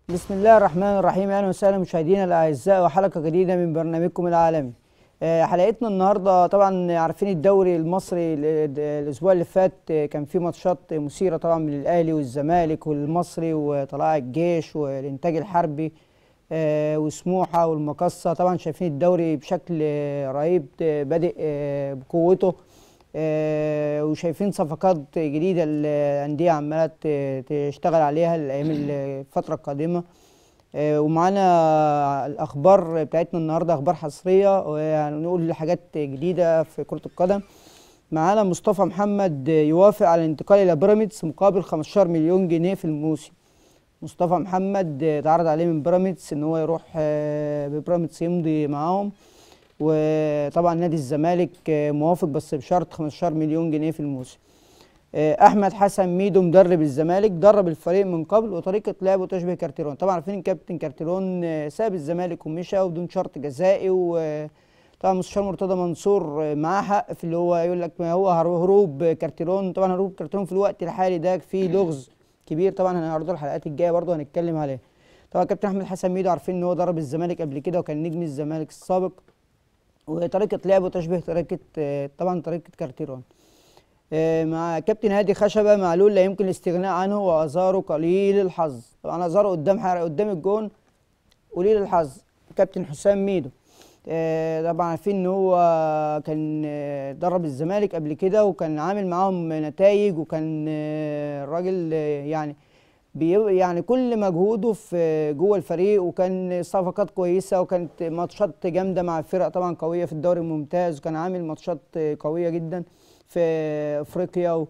بسم الله الرحمن الرحيم. اهلا وسهلا مشاهدينا الاعزاء وحلقه جديده من برنامجكم العالمي. حلقتنا النهارده طبعا عارفين الدوري المصري الاسبوع اللي فات كان فيه ماتشات مثيره طبعا من الاهلي والزمالك والمصري وطلائع الجيش والانتاج الحربي وسموحه والمقصه. طبعا شايفين الدوري بشكل رهيب بادئ بقوته. وشايفين صفقات جديده الانديه عماله تشتغل عليها الايام الفتره القادمه. ومعانا الاخبار بتاعتنا النهارده اخبار حصريه وهنقول حاجات جديده في كره القدم. معانا مصطفى محمد يوافق على الانتقال الى بيراميدز مقابل 15 مليون جنيه في الموسم. مصطفى محمد اتعرض عليه من بيراميدز ان هو يروح ببيراميدز يمضي معاهم، وطبعا نادي الزمالك موافق بس بشرط 15 مليون جنيه في الموسم. احمد حسن ميدو مدرب الزمالك درب الفريق من قبل وطريقه لعبه تشبه كارتيرون. طبعا عارفين الكابتن كارتيرون ساب الزمالك ومشى وبدون شرط جزائي، وطبعا مستشار مرتضى منصور معاه حق في اللي هو يقول لك ما هو هروب كارتيرون. طبعا هروب كارتيرون في الوقت الحالي ده فيه لغز كبير، طبعا هنعرضه الحلقات الجايه برضه هنتكلم عليه. طبعا كابتن احمد حسن ميدو عارفين ان هو درب الزمالك قبل كده وكان نجم الزمالك السابق، وطريقه لعبه تشبه طريقه طبعا طريقه كارتيرون. مع كابتن هادي خشبه معلول لا يمكن الاستغناء عنه وازاره قليل الحظ. طبعا ازاره قدام الجون قليل الحظ. كابتن حسام ميدو طبعا عارفين ان هو كان درب الزمالك قبل كده وكان عامل معاهم نتائج، وكان الراجل يعني كل مجهوده في جوه الفريق، وكان صفقات كويسه وكانت ماتشات جامده مع فرق طبعا قويه في الدوري الممتاز، وكان عامل ماتشات قويه جدا في افريقيا.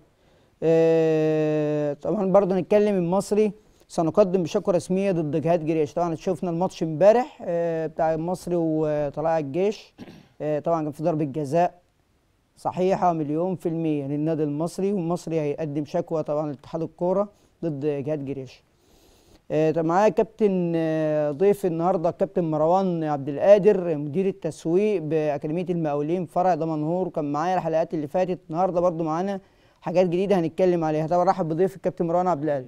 طبعا برضه نتكلم المصري سنقدم بشكوى رسميه ضد جهاد جريش. طبعا شفنا الماتش امبارح بتاع المصري وطلائع الجيش. طبعا كان في ضربه جزاء صحيحه مليون في الميه للنادي المصري، والمصري هيقدم شكوى طبعا لاتحاد الكوره ضد جهاد جريش. معايا كابتن ضيف النهارده الكابتن مروان عبد القادر مدير التسويق باكاديميه المقاولين فرع دمنهور، كان معايا الحلقات اللي فاتت. النهارده برضو معانا حاجات جديده هنتكلم عليها. طبعا رحب بضيف الكابتن مروان عبد القادر.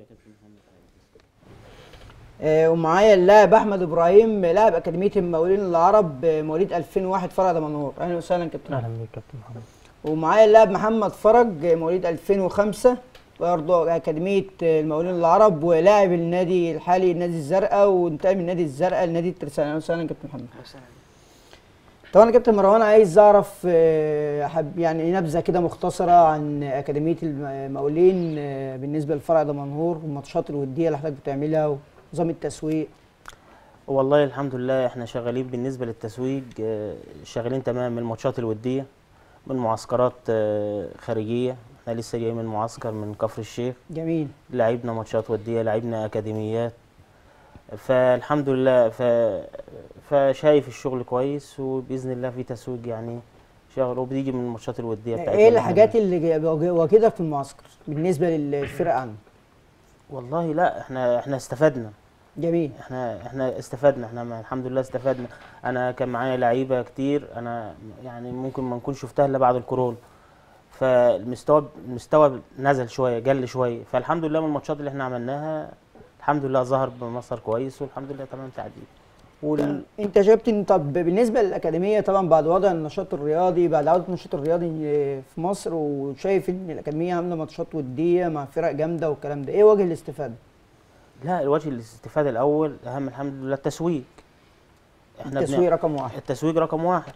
ومعايا اللاعب احمد ابراهيم لاعب اكاديميه المقاولين العرب مواليد 2001 فرع دمنهور. اهلا وسهلا كابتن. اهلا بيك كابتن محمد. ومعايا اللاعب محمد فرج مواليد 2005 برضه أكاديمية المقاولين العرب ولاعب النادي الحالي النادي الزرقاء، وانتقل من النادي الزرقاء لنادي الترسانة. أهلا وسهلا كابتن محمد. طبعا يا كابتن مروان عايز أعرف يعني نبذة كده مختصرة عن أكاديمية المقاولين بالنسبة لفرع دمنهور والماتشات الودية اللي حضرتك بتعملها ونظام التسويق. والله الحمد لله احنا شغالين بالنسبة للتسويق، شغالين تمام من الماتشات الودية، من معسكرات خارجية. احنا لسه جايين من معسكر من كفر الشيخ. جميل. لعبنا ماتشات ودية، لعبنا اكاديميات، فالحمد لله فشايف الشغل كويس، وباذن الله في تسويق يعني شغل، وبتيجي من الماتشات الودية بتاعتنا. ايه الحاجات اللي واجهتك في المعسكر بالنسبة للفرق عنه؟ والله لا احنا استفدنا. جميل. احنا استفدنا، احنا الحمد لله استفدنا. انا كان معايا لعيبه كتير، انا يعني ممكن ما نكون شفتها الا بعد الكورونا، فالمستوى نزل شويه، قل شويه، فالحمد لله من الماتشات اللي احنا عملناها الحمد لله ظهر بمظهر كويس، والحمد لله تمام تعديل. انت شايف طب بالنسبه للاكاديميه طبعا بعد وضع النشاط الرياضي، بعد عوده النشاط الرياضي في مصر، وشايف ان الاكاديميه عامله ماتشات وديه مع فرق جامده والكلام ده، ايه وجه الاستفاده؟ لا الوجه الاستفاده الاول اهم الحمد لله التسويق. التسويق رقم واحد. التسويق رقم واحد.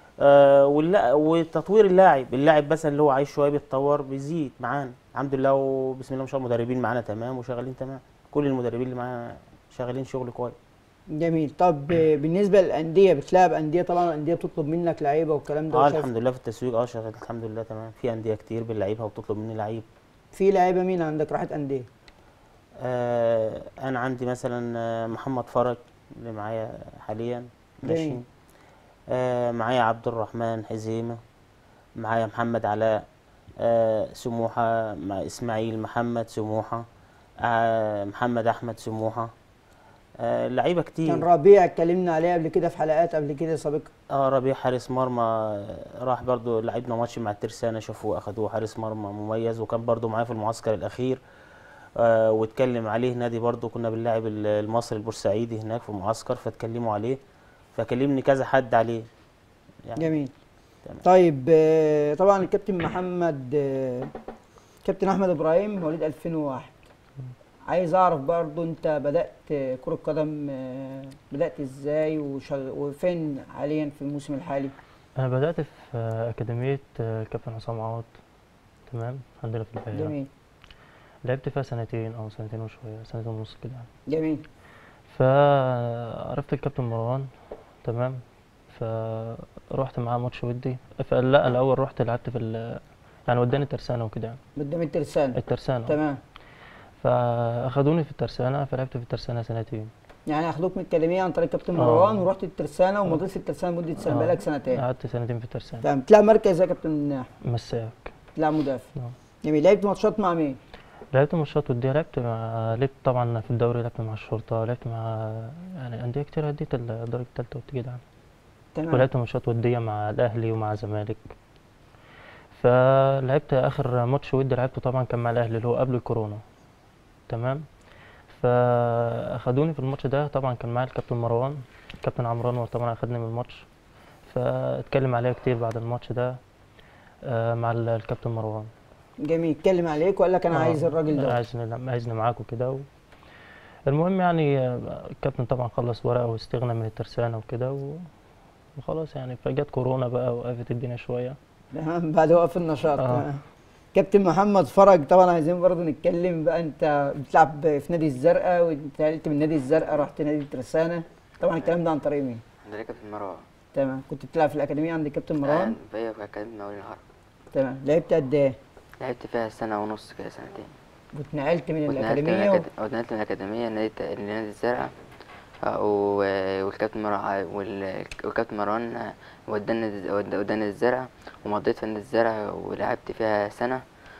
وتطوير اللاعب بس اللي هو عايش شويه بيتطور بيزيد معانا الحمد لله، وبسم الله ما شاء الله المدربين معانا تمام وشغالين تمام، كل المدربين اللي معانا شغالين شغل كويس. جميل. طب بالنسبه للانديه بتلاعب انديه، طبعا الانديه بتطلب منك لعيبه والكلام ده. الحمد لله في التسويق شغال الحمد لله تمام، في انديه كتير بنلعبها وبتطلب مني لعيب. في لعيبه مين عندك راحت انديه؟ انا عندي مثلا محمد فرج اللي معايا حاليا ماشي. معايا عبد الرحمن حزيمه، معايا محمد علاء سموحه، مع اسماعيل محمد سموحه، محمد احمد سموحه، لعيبه كتير. كان ربيع اتكلمنا عليه قبل كده في حلقات قبل كده سابقه. ربيع حارس مرمى راح برضو، لعبنا ماتش مع الترسانة، شافوه اخدوه حارس مرمى مميز، وكان برضو معايا في المعسكر الاخير، واتكلم عليه نادي برضو، كنا بنلاعب المصري البورسعيدي هناك في معسكر، فاتكلموا عليه، فكلمني كذا حد عليه يعني. جميل. تمام. طيب طبعا الكابتن محمد كابتن احمد ابراهيم مواليد 2001. عايز اعرف برضو انت بدأت كرة قدم بدأت ازاي وفين حاليا في الموسم الحالي؟ أنا بدأت في أكاديمية كابتن حسام عوض، تمام، عندنا في البحيرة. جميل. لعبت فيها سنتين أو سنتين وشوية، سنتين ونص كده يعني. جميل. فعرفت الكابتن مروان، تمام، فروحت معاه ماتش ودي. لا، الأول رحت لعبت يعني وداني الترسانة وكده يعني. قدام الترسانة. الترسانة. تمام. فأخدوني في الترسانة، فلعبت في الترسانة سنتين. يعني اخدوك من الأكاديمية عن طريق كابتن مروان ورحت الترسانة ومضيت في الترسانة مدة سنة، بقالك سنتين. قعدت سنتين في الترسانة. تمام. بتلعب مركز يا كابتن أحمد؟ مساك. بتلعب مدافع. جميل. لعبت ماتشات مع مين؟ لعبت ماتشات ودية، لعبت طبعا في الدوري، لعبت مع الشرطة، لعبت مع يعني أندية كتير، أديت الدرجة التالتة وكده يعني. تمام. ولعبت ماتشات ودية مع الأهلي ومع الزمالك. فلعبت آخر ماتش ودي لعبته طبعا كان مع الأهلي اللي هو قبل الكورونا، تمام. فأخدوني في الماتش ده، طبعا كان معايا الكابتن مروان، الكابتن عمرو أنور طبعا أخدني من الماتش. فاتكلم عليا كتير بعد الماتش ده مع الكابتن مروان. جميل. اتكلم عليك وقال لك أنا عايز الراجل ده. عايزني معاك وكده. المهم يعني الكابتن طبعا خلص ورقه واستغنى من الترسانة وكده وخلاص يعني. فجت كورونا بقى وقفت الدنيا شوية. تمام. بعد وقف النشاط. كابتن محمد فرج، طبعا عايزين برضه نتكلم بقى، انت بتلعب في نادي الزرقاء وانتقلت من نادي الزرقاء رحت نادي الترسانة، طبعا الكلام ده عن طريق مين؟ عند كابتن مروان. تمام. كنت بتلعب في الأكاديمية عند كابتن مروان؟ في أكاديمية مقاولين العرب. تمام. لعبت قد ايه؟ لعبت فيها سنة ونص كده، سنتين. واتنقلت من الأكاديمية اتنقلت من الأكاديمية لنادي الزرقاء. والكابتن مروان وداني الزرقاء، ومضيت في نادي الزرقاء ولعبت فيها سنة.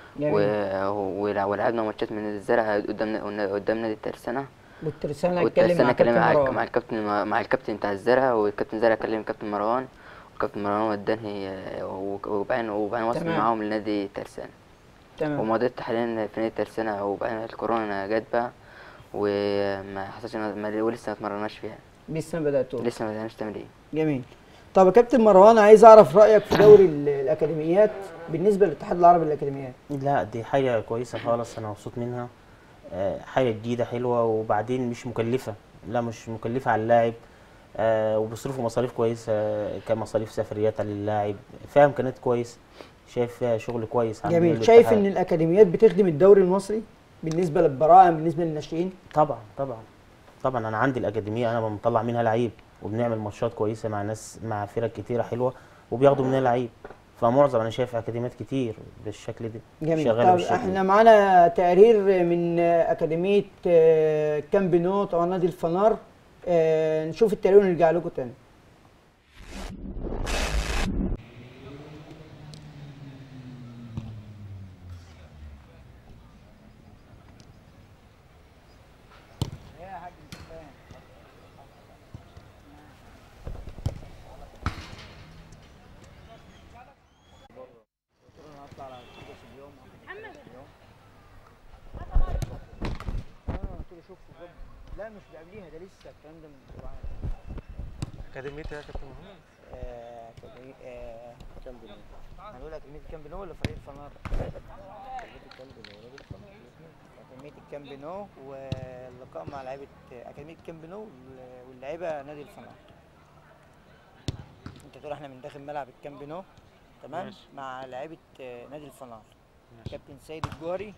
ولعبنا ماتشات من نادي الزرقاء قدام نادي الترسانة. والترسانة اتكلم مع كابتن مروان. مع الكابتن بتاع الزرقاء، والكابتن الزرقاء كلم كابتن مروان، وكابتن مروان وداني وبعدين وصل معاهم لنادي الترسانة. تمام. ومضيت حاليا في نادي الترسانة، وبعدين الكورونا جت بقى وما حصلش ولسه ما اتمرناش فيها. لسه ما بدأتوش؟ لسه ما بدأناش تمرين. جميل. طب يا كابتن مروان، عايز اعرف رأيك في دوري الأكاديميات بالنسبة للاتحاد العربي للأكاديميات. لا، دي حاجة كويسة خالص، أنا مبسوط منها. حاجة جديدة حلوة، وبعدين مش مكلفة، لا مش مكلفة على اللاعب. وبيصرفوا مصاريف كويسة كمصاريف سفريات للاعب، فيها إمكانيات كويسة، شايف فيها شغل كويس. جميل. شايف إن الأكاديميات بتخدم الدوري المصري بالنسبة للبراعم، بالنسبة للناشئين؟ طبعا طبعا طبعا. أنا عندي الأكاديمية، أنا بطلع منها لعيب، وبنعمل ماتشات كويسة مع ناس، مع فرق كتيرة حلوة، وبياخدوا منها لعيب. فمعظم انا شايف اكاديميات كتير بالشكل ده. جميل. طب احنا معانا تقرير من اكاديميه كامب نو، طبعا نادي الفنار. نشوف التقرير ونرجع لكم تاني. لا مش قبليها، ده لسه الكلام ده من اسبوعين. اكاديميه يا كابتن محمد؟ كامب نو. هنقول اكاديميه كامب نو ولا فريق الفنار؟ اكاديميه الكامب نو، واللقاء مع لعيبه اكاديميه كامب نو واللعيبه نادي الفنار. انت تقول احنا من داخل ملعب الكامب نو، تمام، ماشي، مع لعيبه نادي الفنار. كابتن سيد الجوهري.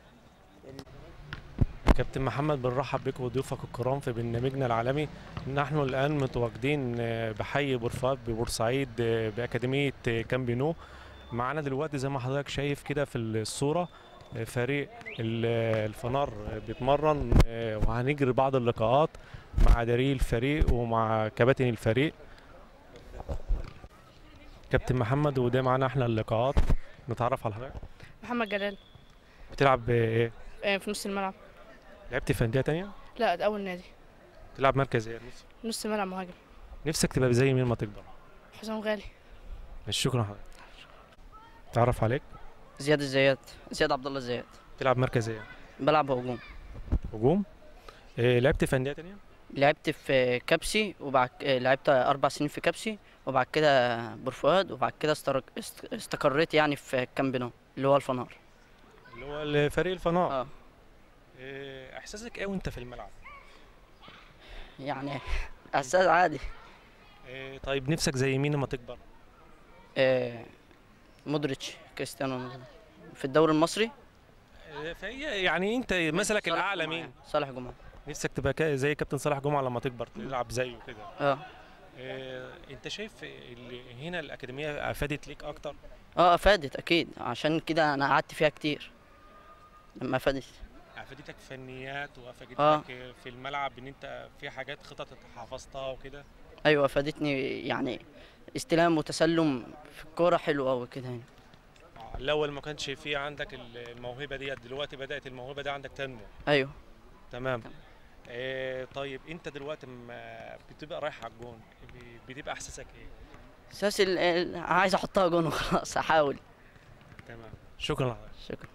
كابتن محمد، بنرحب بك وضيوفك الكرام في برنامجنا العالمي. نحن الآن متواجدين بحي بورفؤاد ببورسعيد بأكاديمية كامب نو. معانا دلوقتي زي ما حضرتك شايف كده في الصورة فريق الفنار بيتمرن، وهنجري بعض اللقاءات مع اداري الفريق ومع كباتن الفريق. كابتن محمد، وده معانا احنا اللقاءات. نتعرف على حضرتك. محمد جلال. بتلعب ايه؟ في نص الملعب. لعبت في انديه تانية؟ لا، ده اول نادي. تلعب مركز ايه؟ نص ملعب مهاجم. نفسك تبقى زي مين ما تكبر؟ حسام غالي. شكرا حضرتك. تعرف عليك؟ زياد عبد الله الزياد. تلعب مركز ايه؟ بلعب هجوم. هجوم. لعبت في انديه تانية؟ لعبت في كبسي، وبعد لعبت 4 سنين في كبسي، وبعد كده بورفؤاد، وبعد كده استقريت يعني في كامب نو اللي هو الفنار. اللي هو الفريق الفنار. اه احساسك ايه وانت في الملعب؟ يعني احساس عادي. طيب نفسك زي مين لما تكبر؟ مودريتش، كريستيانو رونالدو في الدوري المصري. فهي يعني انت مثلك صالح الاعلى جمعة مين؟ يعني. صالح جمعة. نفسك تبقى زي كابتن صالح جمعه لما تكبر تلعب زيه كده. انت شايف هنا الاكاديميه افادت ليك اكتر؟ افادت اكيد، عشان كده انا قعدت فيها كتير. لما افادت افادتك فنيات وافادتك في الملعب ان انت في حاجات خطط حفظتها وكده. ايوه افادتني، يعني استلام وتسلم في الكوره حلو قوي كده يعني. الاول ما كانش في عندك الموهبه ديت، دلوقتي بدات الموهبه دي عندك تنمو. ايوه تمام. طيب انت دلوقتي ما بتبقى رايح على الجون بتبقى احساسك ايه؟ اساس عايز احطها جون وخلاص، احاول. تمام، شكرا لحضرتك. شكرا.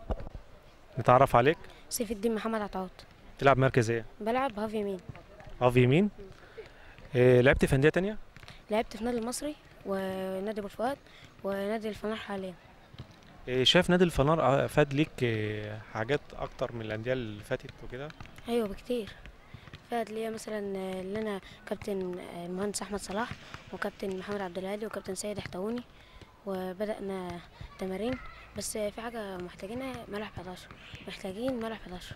نتعرف عليك؟ سيف الدين محمد عطاوط. تلعب مركز ايه؟ بلعب هاف يمين. هاف يمين. لعبت في انديه تانية؟ لعبت في نادي المصري ونادي بورفؤاد ونادي الفنار حاليا. شايف نادي الفنار فاد ليك حاجات اكتر من الانديه اللي فاتت وكده؟ ايوه بكتير. فاد ليا مثلا اللي انا كابتن المهندس احمد صلاح، وكابتن محمد عبد الهادي، وكابتن سيد احتووني، وبدانا تمارين. بس في حاجه محتاجينها، ملعب 11. محتاجين ملعب 11.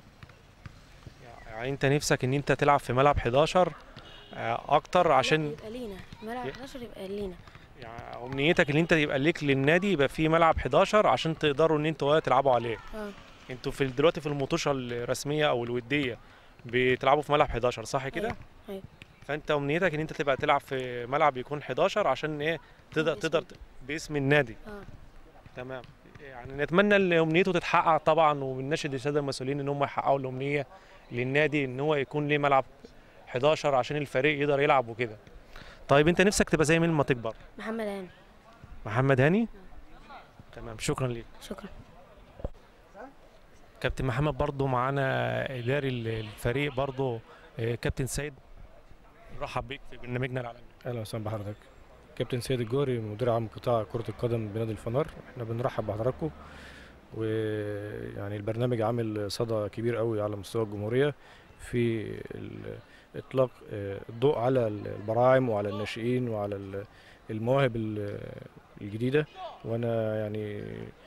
يعني انت نفسك ان انت تلعب في ملعب 11 اكتر عشان يبقى لينا ملعب 11، يبقى لينا. يعني امنيتك ان انت يبقى ليك للنادي يبقى في ملعب 11 عشان تقدروا ان انتوا تلعبوا عليه. انتوا دلوقتي في المطوشه الرسميه او الوديه بتلعبوا في ملعب 11 صح كده؟ ايوه. فانت امنيتك ان انت تبقى تلعب في ملعب يكون 11 عشان ايه تقدر باسم النادي. تمام. يعني نتمنى ان امنيته تتحقق طبعا، وبنناشد الساده المسؤولين ان هم يحققوا الامنيه للنادي ان هو يكون ليه ملعب 11 عشان الفريق يقدر يلعب وكده. طيب انت نفسك تبقى زي مين لما تكبر؟ محمد هاني. محمد هاني؟ تمام، شكرا ليك. شكرا. كابتن محمد برضو معانا اداري الفريق برضو كابتن سيد، نرحب بيك في برنامجنا العالمي. اهلا وسهلا بحضرتك. كابتن سيد الجوري، مدير عام قطاع كرة القدم بنادي الفنار. احنا بنرحب بحضراتكم، ويعني البرنامج عامل صدى كبير قوي على مستوى الجمهورية في اطلاق الضوء على البراعم وعلى الناشئين وعلى المواهب الجديدة. وانا يعني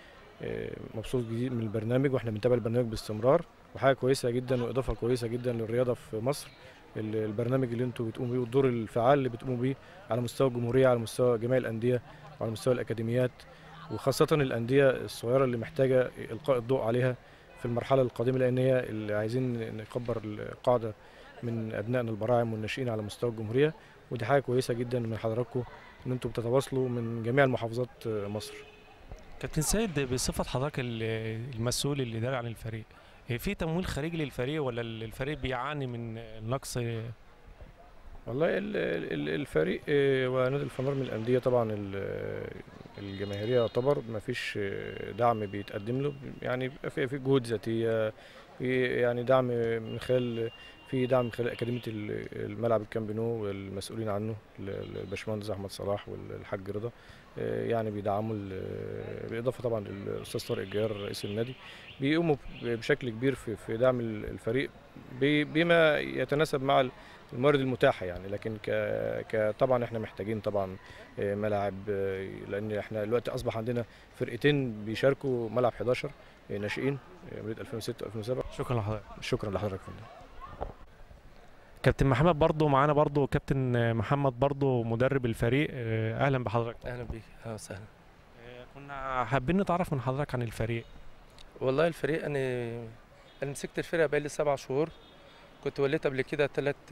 مبسوط جديد من البرنامج، واحنا بنتابع البرنامج باستمرار، وحاجة كويسة جدا واضافة كويسة جدا للرياضة في مصر. البرنامج اللي انتوا بتقوموا بيه والدور الفعال اللي بتقوموا بيه على مستوى الجمهورية، على مستوى جميع الأندية وعلى مستوى الأكاديميات، وخاصة الأندية الصغيرة اللي محتاجة إلقاء الضوء عليها في المرحلة القادمة، لأن هي اللي عايزين نكبر القاعدة من أبنائنا البراعم والناشئين على مستوى الجمهورية. ودي حاجة كويسة جدا من حضراتكم إن انتوا بتتواصلوا من جميع المحافظات مصر. كابتن سيد، بصفة حضرتك المسؤول اللي دار عن الفريق، في تمويل خارجي للفريق ولا الفريق بيعاني من نقص؟ والله الفريق ونادي الفنار من الأندية طبعا الجماهيرية يعتبر ما فيش دعم بيتقدم له، يعني في جهود ذاتية، في يعني دعم من خلال أكاديمية الملعب الكامب نو والمسؤولين عنه الباشمهندس أحمد صلاح والحاج رضا، يعني بيدعموا بالإضافة طبعا للأستاذ طارق الجيار رئيس النادي، بيقوموا بشكل كبير في دعم الفريق بما يتناسب مع الموارد المتاحة يعني. لكن طبعا احنا محتاجين طبعا ملاعب، لأن احنا دلوقتي أصبح عندنا فرقتين بيشاركوا ملعب 11 ناشئين مواليد 2006 و2007. شكرا لحضرتك. شكرا لحضرتك. كابتن محمد برضو معانا، برضو كابتن محمد برضو مدرب الفريق، اهلا بحضرتك. اهلا بيك. اهلا وسهلا. كنا حابين نتعرف من حضرتك عن الفريق. والله الفريق انا مسكت الفرقه بقالي 7 شهور. كنت وليت قبل كده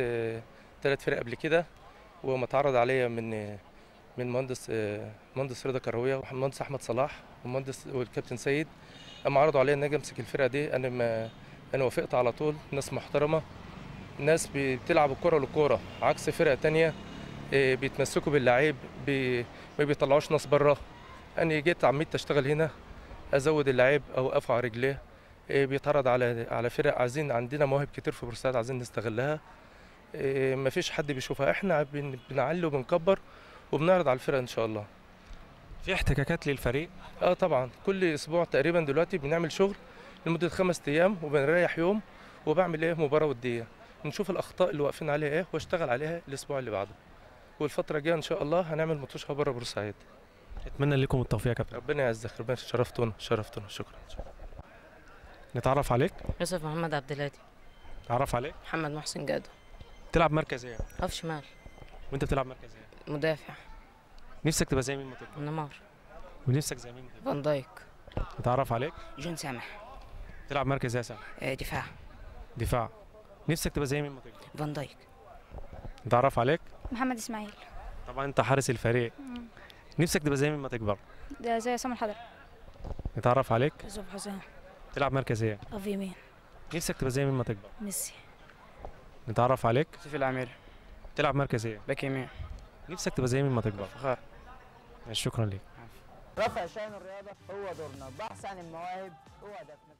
3 فرق قبل كده، وما اتعرض عليا من مهندس رضا كرويه والمهندس احمد صلاح والكابتن سيد. اما عرضوا عليا ان اجي امسك الفرقه دي، انا وافقت على طول. ناس محترمه، ناس بتلعب الكرة للكرة، عكس فرقة تانية بيتمسكوا باللعيب، ما بيطلعوش ناس بره. أنا جيت عميت أشتغل هنا، أزود اللعيب أوقفه على رجليه، بيتعرض على فرق عايزين، عندنا مواهب كتير في بورسعيد عايزين نستغلها. مفيش حد بيشوفها، احنا بنعلي وبنكبر وبنعرض على الفرق ان شاء الله. في احتكاكات للفريق؟ طبعا كل اسبوع تقريبا دلوقتي بنعمل شغل لمده 5 ايام وبنريح يوم، وبعمل مباراه وديه، نشوف الاخطاء اللي واقفين عليها واشتغل عليها الاسبوع اللي بعده. والفتره الجايه ان شاء الله هنعمل مطوشه بره بورسعيد. اتمنى لكم التوفيق يا كابتن. ربنا يعزك، ربنا شرفتونا. شكرا. نتعرف عليك؟ يوسف محمد عبد الهادي. نتعرف عليك؟ محمد محسن جادو. تلعب مركز ايه؟ هاف شمال. وانت بتلعب مركز ايه؟ مدافع. نفسك تبقى زي مين ما تكبر؟ نيمار. ونفسك زي مين ما تكبر؟ فان دايك. نتعرف عليك؟ جون سامح. تلعب مركز ايه يا سامح؟ دفاع. دفاع. نفسك تبقى زي مين ما تكبر؟ فان دايك. نتعرف عليك؟ محمد اسماعيل. طبعا انت حارس الفريق. نفسك تبقى زي مين ما تكبر؟ ده زي عصام الحضري. نتعرف عليك؟ يوسف حسام. تلعب مركز ايه؟ اوف يمين. نفسك تبقى زي مين ما تكبر؟ ميسي. نتعرف عليك؟ سيف العميري. تلعب مركز ايه؟ باك يمين. نفسك تبقى زي مين ما تكبر؟ فخار. شكرا ليك. رفع شأن الرياضة هو دورنا، البحث عن المواهب هو هدفنا.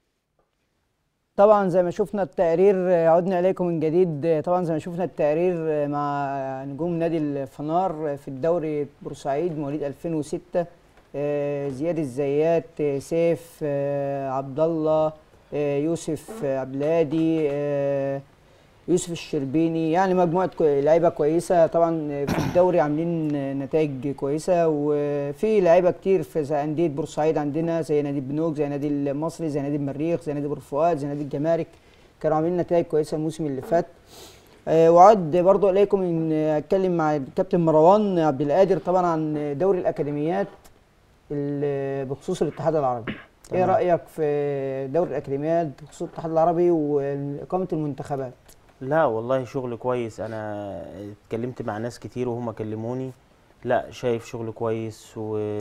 طبعا زي ما شفنا التقرير، عدنا اليكم من جديد. طبعا زي ما شفنا التقرير مع نجوم نادي الفنار في الدوري بورسعيد مواليد 2006، زياد الزيات، سيف، عبد الله، يوسف عبد الهادي، يوسف الشربيني، يعني مجموعه لعيبه كويسه. طبعا في الدوري عاملين نتائج كويسه، وفي لعيبه كتير في انديه بورسعيد عندنا زي نادي بنوك، زي نادي المصري، زي نادي المريخ، زي نادي بور فؤاد، زي نادي الجمارك، كانوا عاملين نتائج كويسه الموسم اللي فات. وعد برضو اليكم ان اتكلم مع الكابتن مروان عبد القادر طبعا عن دوري الاكاديميات بخصوص الاتحاد العربي. ايه رايك في دوري الاكاديميات بخصوص الاتحاد العربي واقامه المنتخبات؟ لا والله شغل كويس، انا اتكلمت مع ناس كتير وهم كلموني. لا شايف شغل كويس،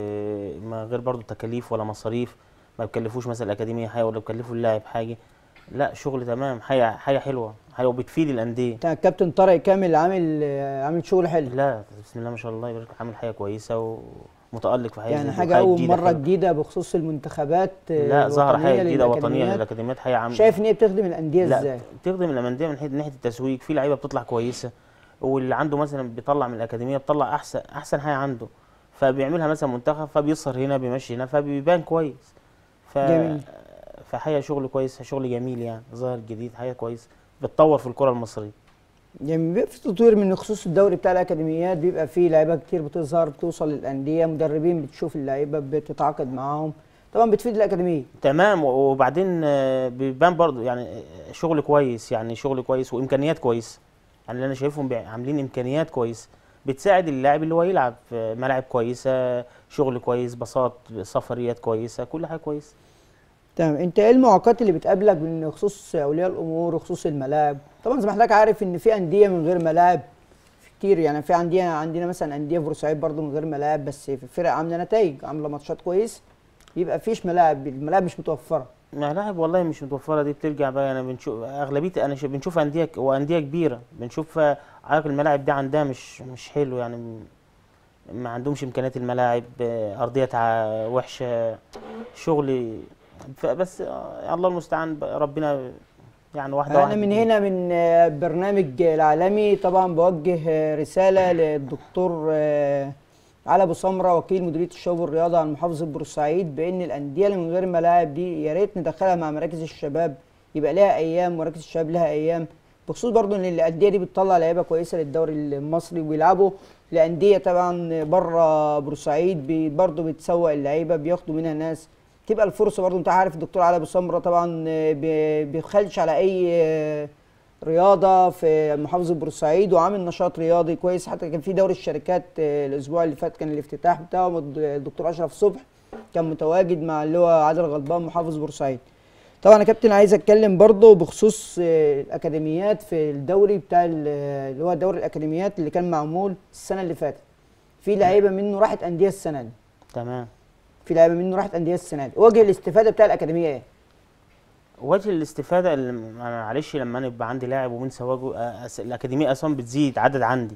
وما غير برضو تكاليف ولا مصاريف، ما بكلفوش مثلا الاكاديميه حاجه ولا بكلفوا اللاعب حاجه. لا شغل تمام، حاجه حلوه، حاجه وبتفيد الانديه. الكابتن طارق كامل عامل شغل حلو. لا بسم الله ما شاء الله يبارك، عامل حاجه كويسه ومتالق في حاجه يعني حاجه اول مره جديده بخصوص المنتخبات. لا ظهر حاجه جديده وطنيه للاكاديميات، حاجه عامله. شايف ان هي بتخدم الانديه ازاي؟ بتخدم الانديه من ناحيه التسويق، في لعيبه بتطلع كويسه، واللي عنده مثلا بيطلع من الاكاديميه بيطلع احسن حاجه عنده، فبيعملها مثلا منتخب، فبيصهر هنا بيمشي هنا، فبيبان كويس. جميل. فحاجه شغل كويس، شغل جميل يعني، ظاهر جديد، حاجه كويس بتطور في الكره المصريه. يعني بيبقى في تطوير من خصوص الدوري بتاع الاكاديميات، بيبقى فيه لعيبه كتير بتظهر بتوصل للانديه، مدربين بتشوف اللعيبه بتتعاقد معاهم، طبعا بتفيد الاكاديميه. تمام، وبعدين بيبان برضو يعني شغل كويس، يعني شغل كويس وامكانيات كويسه، يعني اللي انا شايفهم عاملين امكانيات كويسه بتساعد اللاعب اللي هو يلعب في ملاعب كويسه، شغل كويس، باصات، سفريات كويسه، كل حاجه كويسه. تمام. انت ايه المعوقات اللي بتقابلك من خصوص اولياء الامور وخصوص الملاعب؟ طبعا زي ما حضرتك عارف ان في انديه من غير ملاعب كتير، يعني في عندنا مثلا انديه في بورسعيد برضو من غير ملاعب، بس في فرق عامله نتائج، عامله ماتشات كويس، يبقى فيش ملاعب، الملاعب مش متوفره. ملاعب والله مش متوفره، دي بترجع بقى، انا بنشوف اغلبيه، بنشوف انديه وانديه كبيره، بنشوف عارف الملاعب دي عندها مش حلو، يعني ما عندهمش امكانيات الملاعب، ارضيه وحشه، شغل، بس الله المستعان، ربنا يعني واحده انا من هنا من برنامج العالمي طبعا بوجه رساله للدكتور علي ابو سمره وكيل مديريه الشباب والرياضه عن محافظه بورسعيد، بان الانديه اللي من غير ملاعب دي يا ريت ندخلها مع مراكز الشباب، يبقى لها ايام، مراكز الشباب لها ايام، بخصوص برضو ان الانديه دي بتطلع لعيبه كويسه للدوري المصري، وبيلعبوا لانديه طبعا بره بورسعيد، برضو بتسوق اللعيبه، بياخدوا منها ناس، تبقى الفرصه برضو. انت عارف الدكتور علي ابو سمره طبعا بيخلش على اي رياضه في محافظه بورسعيد، وعامل نشاط رياضي كويس، حتى كان في دوري الشركات الاسبوع اللي فات كان الافتتاح بتاعه، الدكتور اشرف صبح كان متواجد مع اللي هو عادل غضبان محافظ بورسعيد. طبعا يا كابتن عايز اتكلم برضو بخصوص الاكاديميات في الدوري بتاع اللي هو دوري الاكاديميات اللي كان معمول السنه اللي فاتت، في لعيبه منه راحت انديه السنه دي. تمام. في لعيبه منه راحت انديه السنه دي، وجه الاستفاده بتاع الاكاديميه ايه؟ وجه الاستفاده معلش لما انا يبقى عندي لاعب وبنسى وجهه، الاكاديميه اصلا بتزيد عدد عندي،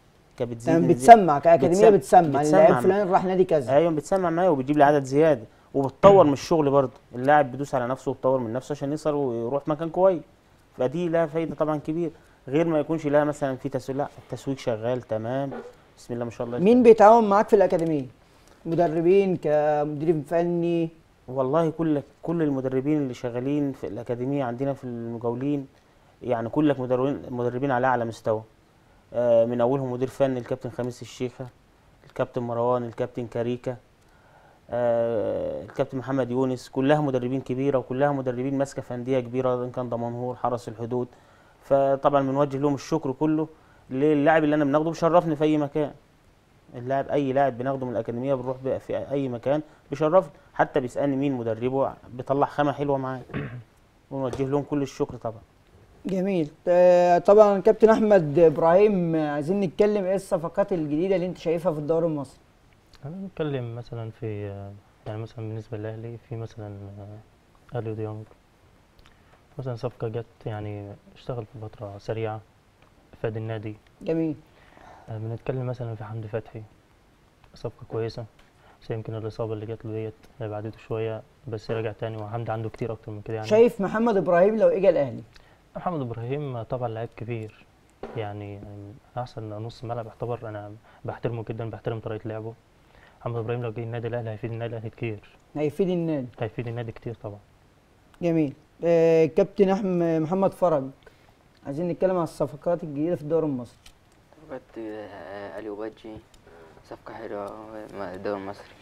كانت بتزيد، بتسمع كاكاديميه، بتسمع اللاعب فلان راح نادي كذا، ايوه بتسمع معايا وبتجيب لي عدد زياده، وبتطور من الشغل برضه. اللاعب بيدوس على نفسه وبيطور من نفسه عشان يوصل ويروح مكان كويس، فدي لها فايده طبعا كبير، غير ما يكونش لها مثلا في تسويق. لا، التسويق شغال تمام، بسم الله ما شاء الله. مين بيتعاون معاك في الاكاديميه؟ مدربين، كمدير فني؟ والله كل المدربين اللي شغالين في الاكاديميه عندنا في المجاولين، يعني كلك مدربين على اعلى مستوى. من اولهم مدير فني الكابتن خميس الشيخه، الكابتن مروان، الكابتن كاريكا، الكابتن محمد يونس، كلها مدربين كبيره وكلها مدربين ماسكه في انديه كبيره، ان كان دمنهور، حرس الحدود. فطبعا بنوجه لهم الشكر كله. للاعب اللي انا بناخده بيشرفني في اي مكان. اللاعب، اي لاعب بناخده من الاكاديميه بنروح بقى في اي مكان بيشرفني، حتى بيسالني مين مدربه، بيطلع خامه حلوه معاه. ونوجه لهم كل الشكر طبعا. جميل. طبعا كابتن احمد ابراهيم، عايزين نتكلم ايه الصفقات الجديده اللي انت شايفها في الدوري المصري؟ انا بتكلم مثلا في يعني مثلا بالنسبه للاهلي، في مثلا اليو ديونج مثلا صفقه جت، يعني اشتغل في فتره سريعه، فاد النادي. جميل. بنتكلم مثلا في حمدي فتحي، صفقه كويسه، بس يمكن الاصابه اللي جات له ديت بعدته شويه، بس رجع تاني، وحمدي عنده كتير اكتر من كده يعني. شايف محمد ابراهيم لو اجى الاهلي؟ محمد ابراهيم طبعا لعيب كبير، يعني احسن نص ملعب يعتبر، انا بحترمه جدا، بحترم طريقه لعبه. محمد ابراهيم لو جه النادي الاهلي هيفيد النادي الاهلي كتير. هيفيد النادي كتير طبعا. جميل. كابتن احمد محمد فرج، عايزين نتكلم عن الصفقات الجديده في الدوري المصري. صفقات اليو بادجي صفقه حلوه في الدوري المصري،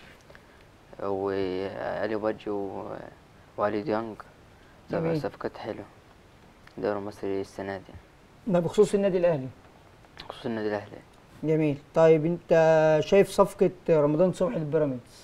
واليو بادجي وعلي ديانج صفقات حلوه الدوري المصري السنه دي. ده بخصوص النادي الاهلي. بخصوص النادي الاهلي. جميل. طيب انت شايف صفقه رمضان صبحي للبيراميدز؟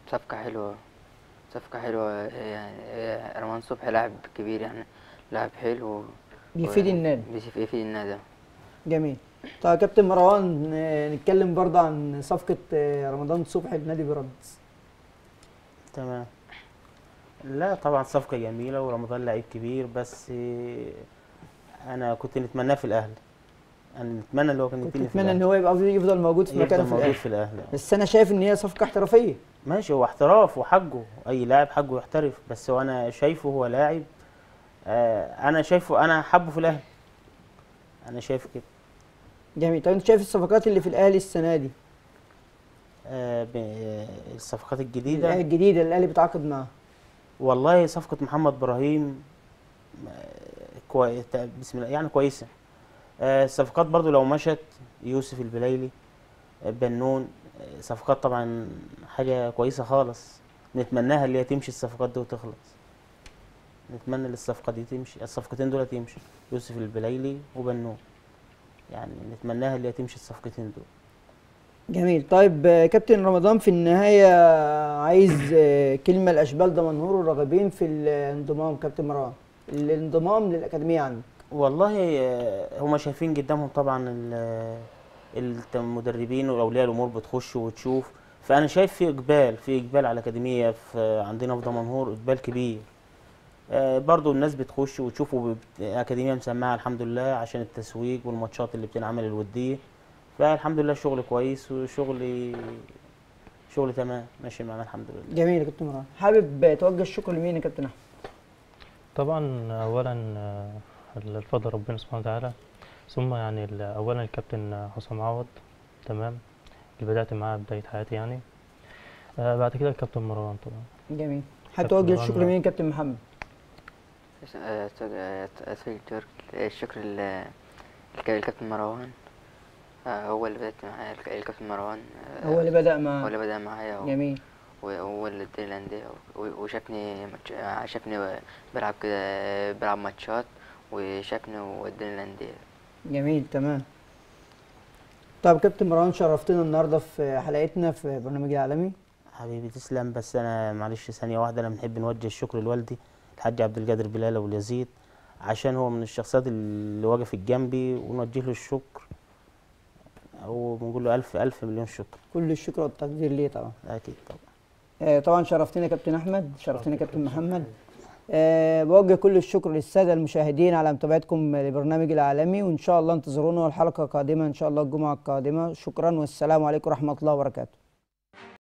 صفقه حلوه يعني. رمضان صبحي لاعب كبير، يعني لاعب حلو، بيفيد النادي. بيفيد النادي. جميل. طيب كابتن مروان، نتكلم برضه عن صفقه رمضان صبحي لنادي بيراميدز. تمام. لا طبعا صفقه جميله، ورمضان لعيب كبير، بس انا كنت نتمناه في الاهلي. انا نتمنى اللي هو كان يجي نتمنى ان هو يفضل موجود في مكانه في الاهلي. بس انا شايف ان هي صفقه احترافيه. ماشي، هو احتراف وحقه، اي لاعب حقه يحترف، بس هو انا شايفه هو لاعب، انا شايفه، انا حبه في الاهلي، انا شايف كده. جميل. طب انت شايف الصفقات اللي في الاهلي السنه دي؟ الصفقات الجديده اللي الاهلي بيتعاقد معاها. والله صفقه محمد ابراهيم بسم الله يعني كويسه. الصفقات برضو لو مشت، يوسف البليلي، بنون، صفقات طبعا حاجه كويسه خالص، نتمناها اللي هي تمشي الصفقات دي وتخلص. نتمنى الصفقه دي تمشي، الصفقتين دول تمشي، يوسف البليلي وبنون، يعني نتمناها اللي هي تمشي الصفقتين دول. جميل. طيب كابتن رمضان، في النهايه عايز كلمه لاشبال دمنهور والراغبين في الانضمام. كابتن مروان، الانضمام للاكاديميه عندك. والله هما شايفين قدامهم طبعا المدربين واولياء الامور بتخش وتشوف، فانا شايف في اقبال على الاكاديميه في عندنا في دمنهور، اقبال كبير. برضو الناس بتخش وتشوف، الاكاديميه مسمعه الحمد لله عشان التسويق والماتشات اللي بتنعمل الوديه، فالحمد لله شغل كويس وشغل تمام ماشي معانا الحمد لله. جميل يا كابتن مروان. حابب توجه الشكر لمين يا كابتن احمد؟ طبعا اولا الفضل ربنا سبحانه وتعالى، ثم يعني اولا الكابتن حسام عوض، تمام، اللي بدات معاه بدايه حياتي يعني. بعد كده الكابتن مروان طبعا. جميل. هتوجه الشكر لمين يا كابتن محمد؟ الشكر للكابتن مروان، هو اللي بدأت معايا. الكابتن مروان هو اللي بدأ معايا. جميل. وهو اللي اداني الانديه، وشافني بلعب كده، بلعب ماتشات، وشافني واداني الانديه. جميل. تمام. طب كابتن مروان، شرفتنا النهارده في حلقتنا في برنامج العالمي. حبيبي تسلم. بس انا معلش ثانيه واحده، انا بنحب نوجه الشكر لوالدي الحاج عبد القادر بلال ابو اليزيد، عشان هو من الشخصيات اللي وقفت جنبي، ونوجه له الشكر وبنقول له الف مليون شكر. كل الشكر والتقدير ليه طبعا. اكيد طبعا. طبعا شرفتنا كابتن احمد، شرفتنا كابتن محمد. بوجه كل الشكر للساده المشاهدين على متابعتكم لبرنامج العالمي، وان شاء الله انتظرونا الحلقه قادمه ان شاء الله الجمعه القادمه. شكرا والسلام عليكم ورحمه الله وبركاته.